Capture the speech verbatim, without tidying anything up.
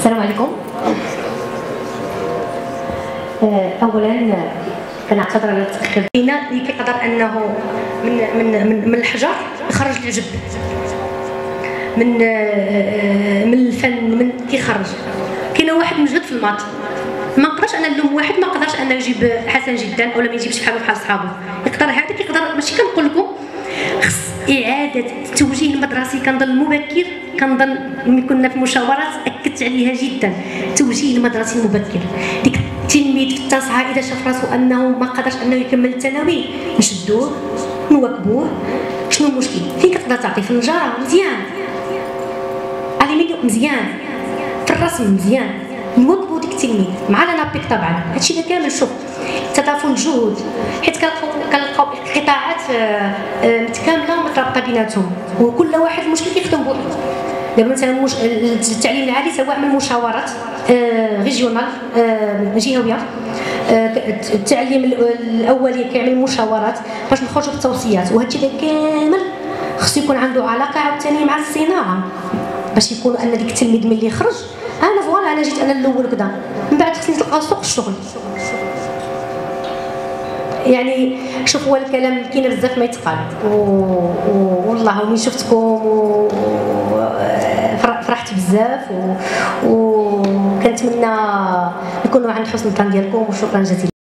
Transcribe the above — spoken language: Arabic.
السلام عليكم. اولا كنعتذر على التاخير. اللي كيقدر انه من من من, من الحجر يخرج العجب، من من الفن من كيخرج. كاين واحد مجهد في الماط، ما نقدرش انا نلوم واحد ما قدرش انه يجيب حسن جدا اولا ما يجيبش بحال بحال صحابه. يقدر هذا كيقدر، ماشي كنقول لكم خص اعاده التوجيه المدرسي. كنظن مبكر، كنظن ملي كنا في المشاورات اكدت عليها جدا. التوجيه المدرسي المبكر، ديك التلميذ في التاسعه اذا شاف راسو انه ما قدرش انه يكمل الثانوي نشدوه نواكبوه. شنو المشكل؟ فين كتقدر تعطي؟ في النجاره مزيان، اليمينيوم مزيان، في الرسم مزيان، نواكبوا ديك التلميذ مع لانابيك. طبعا هادشي اللي كامل شوف تضافر الجهود، حيت كنلقاو كنلقاو قطاعات متكامله مترابطه بيناتهم وكل واحد المشكل كيخدم بوحدو. دابا مثلا التعليم العالي سواء من مشاورات ريجيونال جهويه، التعليم الاولي كيعمل مشاورات باش نخرجوا بالتوصيات، وهادشي كامل خصو يكون عنده علاقه عاوتاني مع الصناعه باش يكون ان ديك التلميذ ملي يخرج انا فوالا انا جيت انا الاول كذا، من بعد خصني نلقى سوق الشغل. يعني شوف هو الكلام كاين بزاف ما يتقال، والله ملي شفتكم و... فرحت بزاف وكنتمنى نكونوا عند حسن الظن ديالكم، وشكرا جزيلا.